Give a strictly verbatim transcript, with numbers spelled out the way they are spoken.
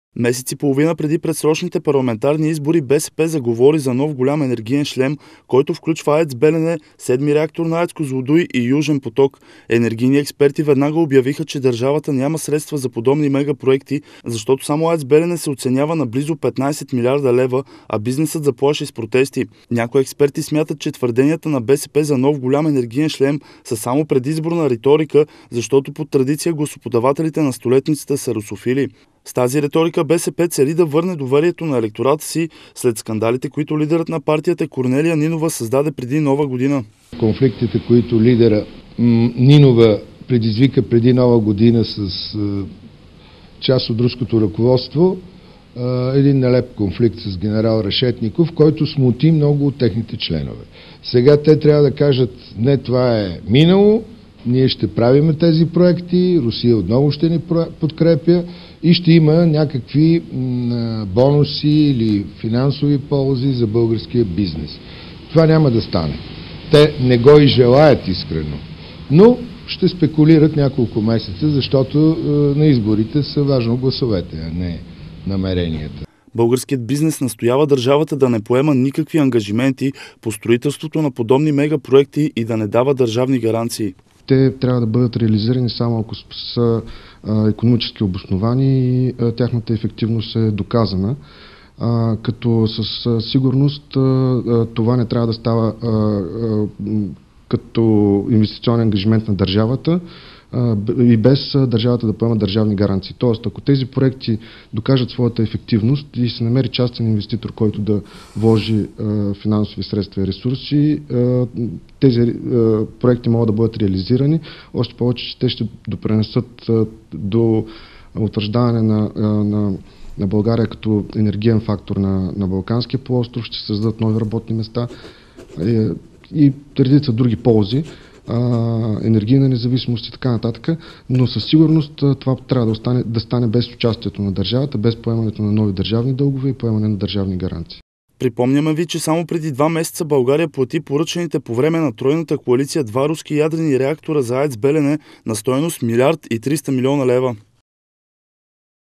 Месец и половина преди предсрочните парламентарни избори БСП заговори за нов голям енергиен шлем, който включва АЕЦ Белене, седми реактор на АЕЦ Козлодуй и Южен поток. Енергийни експерти веднага обявиха, че държавата няма средства за подобни мегапроекти, защото само АЕЦ Белене се оценява на близо петнайсет милиарда лева, а бизнесът заплаши с протести. Някои експерти смятат, че твърденията на БСП за нов голям енергиен шлем са само предизборна риторика, защото по традиция гласоподавателите на столетницата са русофили. С тази риторика БСП цели да върне доверието на електората си след скандалите, които лидерът на партията Корнелия Нинова създаде преди Нова година. Конфликтите, които лидера Нинова предизвика преди Нова година с част от руското ръководство, един нелеп конфликт с генерал Решетников, който смути много от техните членове. Сега те трябва да кажат: не, това е минало, ние ще правиме тези проекти, Русия отново ще ни подкрепя и ще има някакви бонуси или финансови ползи за българския бизнес. Това няма да стане. Те не го и желаят искрено, но ще спекулират няколко месеца, защото на изборите са важно гласовете, а не намеренията. Българският бизнес настоява държавата да не поема никакви ангажименти по строителството на подобни мегапроекти и да не дава държавни гаранции. Те трябва да бъдат реализирани само ако са а, икономически обосновани и а, тяхната ефективност е доказана. А, като със а, сигурност а, това не трябва да става а, а, като инвестиционен ангажимент на държавата а, и без а, държавата да поема държавни гаранции. Тоест, ако тези проекти докажат своята ефективност и се намери частен инвеститор, който да вложи а, финансови средства и ресурси, а, тези а, проекти могат да бъдат реализирани, още повече, че те ще допринесат а, до утвърждаване на, а, на, на България като енергиен фактор на, на Балканския полуостров, ще създадат нови работни места и, и редица други ползи, енергийна независимост и така нататък, но със сигурност това трябва да, остане, да стане без участието на държавата, без поемането на нови държавни дългове и поемане на държавни гаранции. Припомняме ви, че само преди два месеца България плати поръчаните по време на тройната коалиция два руски ядрени реактора за АЕЦ Белене на стойност милиард и триста милиона лева.